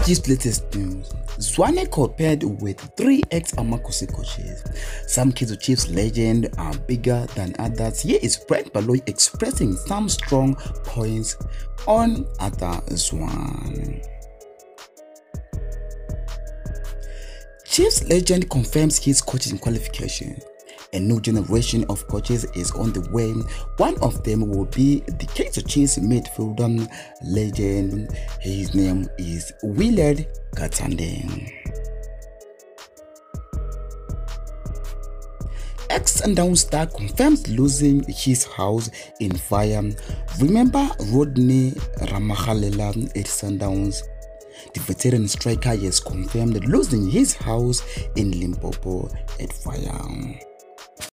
Chiefs latest news. Zwane compared with 3 ex-Amakosi coaches. Some Kaizer Chiefs legends are bigger than others. Here is Brent Baloy expressing some strong points on Ata Zwane. Chiefs legend confirms his coaching qualification. A new generation of coaches is on the way. One of them will be the Kaizer Chiefs midfielder legend. His name is Willard Katande. Ex-Sundown star confirms losing his house in fire. Remember Rodney Ramagalela at Sundowns? The veteran striker has confirmed losing his house in Limpopo at fire.